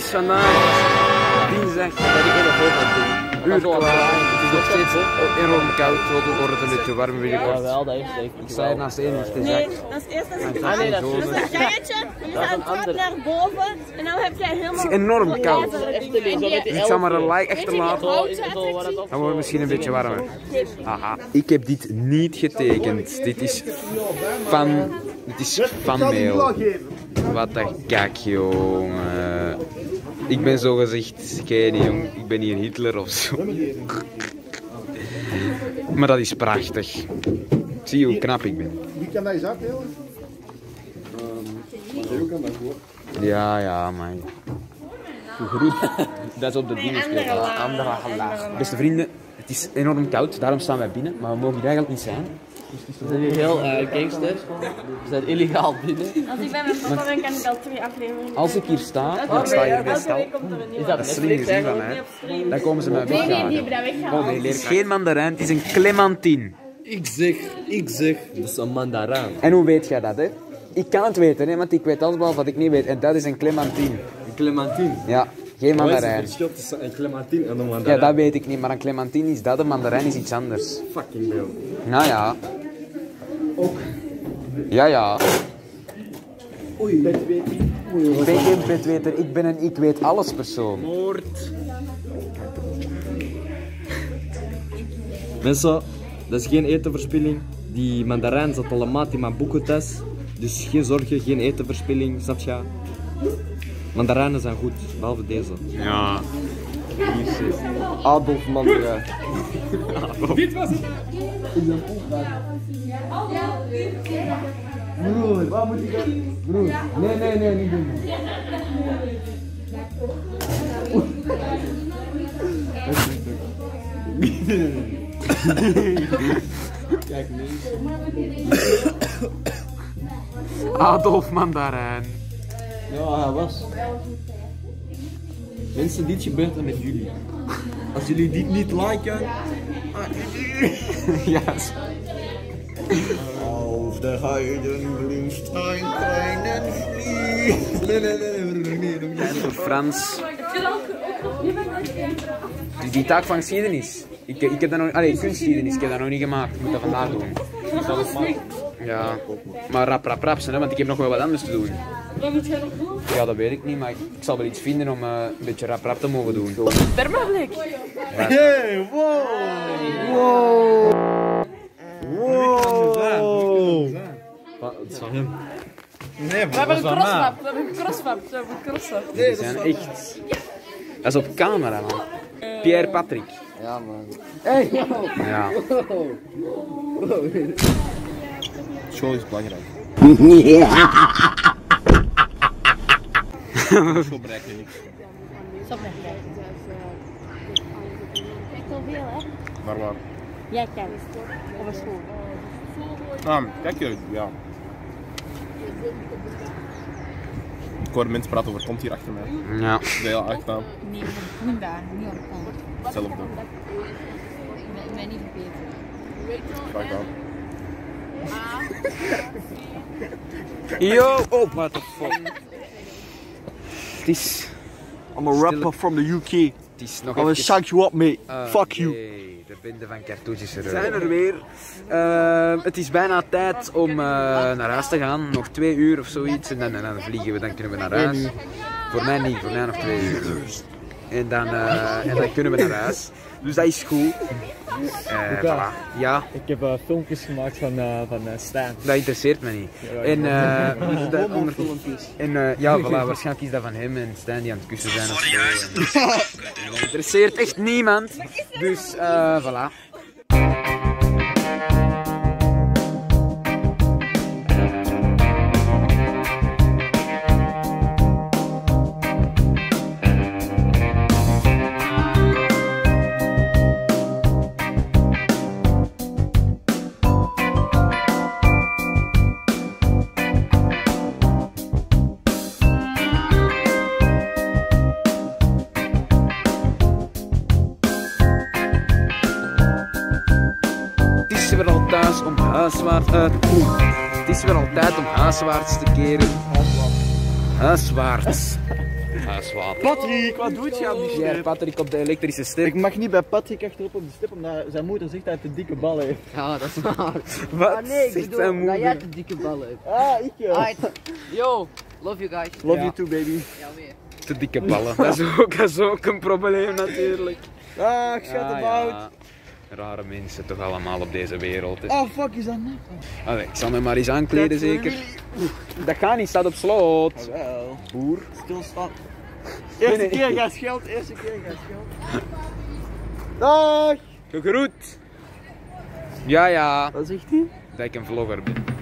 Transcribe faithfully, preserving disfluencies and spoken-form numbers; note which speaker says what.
Speaker 1: is vandaag dinsdag. Dat ik nog over uur klaar. Het is nog steeds enorm koud. Het wordt een beetje warm weer.
Speaker 2: Ja, wel, dat is zeker.
Speaker 1: Ik sta hier naast één, dus het is
Speaker 3: Nee,
Speaker 1: echt.
Speaker 3: dat is eerst als
Speaker 1: Ah,
Speaker 3: ik
Speaker 1: nee, dat is-
Speaker 3: dat is een gangetje, je gaat een trap naar boven en dan heb jij helemaal...
Speaker 1: Het is enorm koud.
Speaker 3: En
Speaker 1: Ik zal maar een like achterlaten.
Speaker 3: houten
Speaker 1: Dan wordt het misschien een beetje warmer. Aha. Ik heb dit niet getekend. Dit is van... Dit is fanmail. Wat een kak, jongen. Ik ben zo gezegd, kijk niet, jong. Ik ben hier Hitler of zo. Maar dat is prachtig. Zie je hoe knap ik ben.
Speaker 4: Wie kan dat eens afdelen? Theo kan dat gewoon.
Speaker 1: Ja, ja, man. Groet. Dat is op de dingen spelen. Andere laag. Beste vrienden, het is enorm koud, daarom staan wij binnen. Maar we mogen hier eigenlijk niet zijn.
Speaker 2: We zijn hier heel uh, gangsters. We zijn illegaal binnen.
Speaker 3: Als ik bij mijn papa ben, kan ik al twee afleveringen.
Speaker 1: Als ik hier sta, dan sta je hier bij stal.
Speaker 3: komt er een nieuwe.
Speaker 2: Is dat
Speaker 1: Dat is slim
Speaker 2: Netflix
Speaker 1: gezien van
Speaker 2: eigenlijk?
Speaker 1: mij. Dan komen ze mij
Speaker 3: Nee, nee,
Speaker 1: weggaan.
Speaker 3: die hebben dat weggehaald.
Speaker 1: Het is geen mandarijn, het is een clementine.
Speaker 5: Ik zeg, ik zeg, dat is een mandarijn.
Speaker 1: En hoe weet jij dat, hè? Ik kan het weten, hè, want ik weet alles behalve wat ik niet weet. En dat is een clementine.
Speaker 5: Een clementine.
Speaker 1: Ja, geen
Speaker 5: Wat is het
Speaker 1: mandarijn.
Speaker 5: verschil tussen een clementine en een
Speaker 1: Ja,
Speaker 5: mandarijn?
Speaker 1: dat weet ik niet, maar een clementine is dat, een mandarijn is iets anders.
Speaker 5: Fucking veel.
Speaker 1: Nou ja. Ja, ja.
Speaker 5: Oei.
Speaker 1: Ik ben geen bedweter, ik ben een ik weet alles persoon.
Speaker 5: Moord. Mensen, dat is geen etenverspilling. Die mandarijn zat al een maand in mijn boekentest. Dus geen zorgen, geen etenverspilling, snap je? Mandarijnen zijn goed, behalve deze.
Speaker 1: Ja.
Speaker 5: Adolf mandarijn.
Speaker 4: Broer, wat moet ik doen? Broer, nee, nee, nee, niet doen.
Speaker 5: Kijk, nee.
Speaker 1: Adolf Mandarijn.
Speaker 5: Ja, hij was. Mensen, dit gebeurt er met jullie. Als jullie dit niet liken.
Speaker 1: Ja.
Speaker 5: Auf der Heidenblümstein kleinen Flieh. Nee, nee, nee, nee, nee, nee.
Speaker 1: Voor Frans. Die, die taak van geschiedenis. Ik, ik heb dat nog, allee, kunstgeschiedenis, ik heb dat nog niet gemaakt. Ik moet dat vandaag doen. Ja, maar rap, rap, rap, hè, want ik heb nog wel wat anders te doen.
Speaker 3: Wat moet jij nog doen?
Speaker 1: Ja, dat weet ik niet, maar ik, ik zal wel iets vinden om uh, een beetje rap, rap te mogen doen.
Speaker 3: Spermablik.
Speaker 5: Hey, wow! Wow! Wow! Wat, het is van hem.
Speaker 3: We hebben een crosswap, we hebben een crosswap, we hebben een crosswap.
Speaker 1: Die zijn echt... Dat is op camera, man. Pierre Patrick.
Speaker 5: Ja, man.
Speaker 1: Ja.
Speaker 5: School is belangrijk. School bereikt je niks.
Speaker 3: Stop met kijken. Kijk wel veel, hè?
Speaker 5: Maar waar?
Speaker 3: Jij kijkt. Op een school.
Speaker 5: Nou, kijk je, ja. Ik hoor mensen praten over, komt hier achter mij.
Speaker 1: Ja.
Speaker 5: Dat is heel uitgaan.
Speaker 3: Nee, groen daar, niet op de kant.
Speaker 5: Hetzelfde.
Speaker 3: Ik ben niet verbeterd.
Speaker 5: Graag gedaan.
Speaker 1: Yo, oh, what the fuck. Het is...
Speaker 5: I'm a rapper from the U K. I
Speaker 1: Het is nog
Speaker 5: will
Speaker 1: even...
Speaker 5: shut you up, mate.
Speaker 1: Ah,
Speaker 5: Fuck you.
Speaker 1: nee, de bende van cartouches er. We zijn er weer. Uh, het is bijna tijd om uh, naar huis te gaan. Nog twee uur of zoiets. En dan, en dan vliegen we, dan kunnen we naar huis. Voor mij niet, voor mij nog twee uur. En dan, uh, en dan kunnen we naar huis. Dus dat is goed. Uh, voilà. Ja,
Speaker 6: Ik heb uh, filmpjes gemaakt van, uh, van uh, Stijn.
Speaker 1: dat interesseert me niet. En, uh, de, onder, en uh, ja, voilà, waarschijnlijk is dat van hem en Stijn die aan het kussen zijn of zo. En, dat interesseert echt niemand. Dus, uh, voilà. Het is weer al thuis om huiswaarts uit. Het is weer al tijd om huiswaarts te keren. Huiswaarts. huiswater.
Speaker 7: Patrick, wat doet je aan die
Speaker 1: Ja,
Speaker 7: stip?
Speaker 1: Patrick op de elektrische stip.
Speaker 7: Ik mag niet bij Patrick achterop op de stip, omdat zijn moeder zegt dat hij te dikke ballen heeft.
Speaker 2: Ja, dat is waar.
Speaker 1: Wat?
Speaker 2: Ah nee, ik
Speaker 1: zegt
Speaker 2: bedoel
Speaker 1: zijn
Speaker 2: dat jij
Speaker 1: moeder?
Speaker 2: te dikke ballen hebt.
Speaker 7: Ah, ik ja.
Speaker 2: Alright. Yo, love you guys.
Speaker 7: Love
Speaker 1: Ja.
Speaker 7: you too, baby.
Speaker 2: Ja, meer.
Speaker 1: Te dikke ballen. Dat is ook, dat is ook een probleem natuurlijk.
Speaker 7: Ah, schat
Speaker 1: Ah,
Speaker 7: about.
Speaker 1: ja. Rare mensen toch allemaal op deze wereld. Hè.
Speaker 7: Oh, fuck, is dat net?
Speaker 1: Allee, ik zal me maar eens aankleden zeker. Dat gaat niet, staat op slot.
Speaker 7: Wel.
Speaker 1: Boer.
Speaker 7: Stilstaan. Eerste
Speaker 1: Nee, nee.
Speaker 7: keer gaat geld, eerste keer gaat geld. Dag!
Speaker 1: Gegroet. Ja, ja.
Speaker 7: Wat zegt hij?
Speaker 1: Dat ik een vlogger ben.